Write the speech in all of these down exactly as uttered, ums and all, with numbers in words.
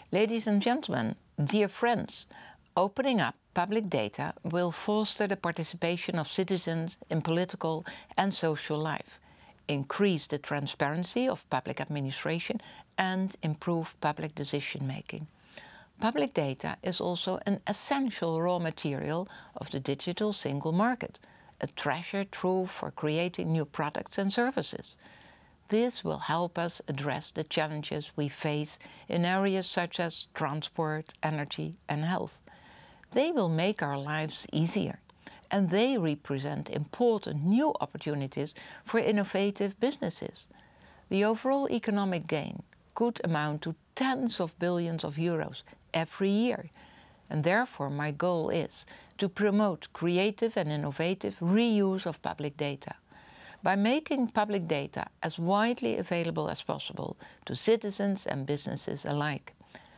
Ladies and gentlemen, dear friends, opening up public data will foster the participation of citizens in political and social life, increase the transparency of public administration and improve public decision-making. Public data is also an essential raw material of the digital single market, a treasure trove for creating new products and services. This will help us address the challenges we face in areas such as transport, energy and health. They will make our lives easier, and they represent important new opportunities for innovative businesses. The overall economic gain could amount to tens of billions of euros every year, and therefore my goal is to promote creative and innovative reuse of public data. By making public data as widely available as possible to citizens and businesses alike,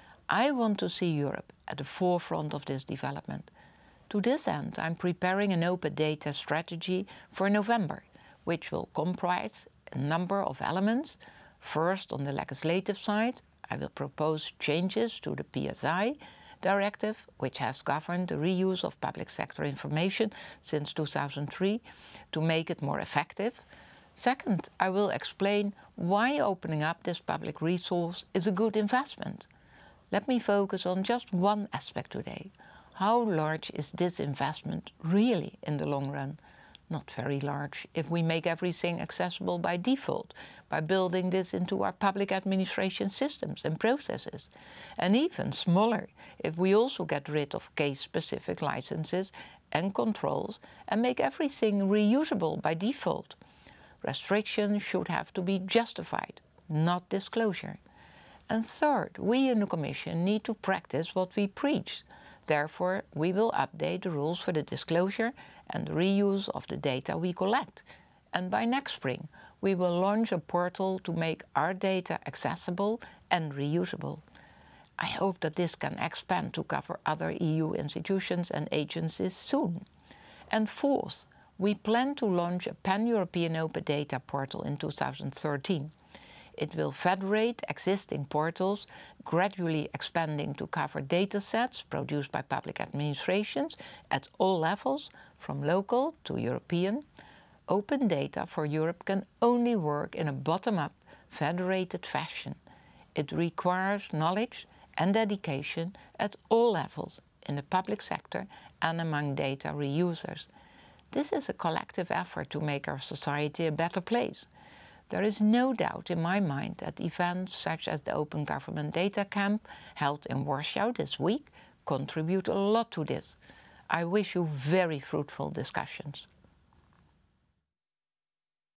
I want to see Europe at the forefront of this development. To this end, I'm preparing an open data strategy for November, which will comprise a number of elements. First, on the legislative side, I will propose changes to the P S I Directive, which has governed the reuse of public sector information since two thousand three, to make it more effective. Second, I will explain why opening up this public resource is a good investment. Let me focus on just one aspect today. How large is this investment really in the long run? Not very large if we make everything accessible by default, by building this into our public administration systems and processes. And even smaller if we also get rid of case-specific licenses and controls and make everything reusable by default. Restrictions should have to be justified, not disclosure. And third, we in the Commission need to practice what we preach. Therefore, we will update the rules for the disclosure and reuse of the data we collect. And by next spring, we will launch a portal to make our data accessible and reusable. I hope that this can expand to cover other E U institutions and agencies soon. And fourth, we plan to launch a pan-European open data portal in two thousand thirteen. It will federate existing portals, gradually expanding to cover data sets produced by public administrations at all levels, from local to European. Open data for Europe can only work in a bottom-up, federated fashion. It requires knowledge and dedication at all levels in the public sector and among data reusers. This is a collective effort to make our society a better place. There is no doubt in my mind that events such as the Open Government Data Camp held in Warsaw this week contribute a lot to this. I wish you very fruitful discussions.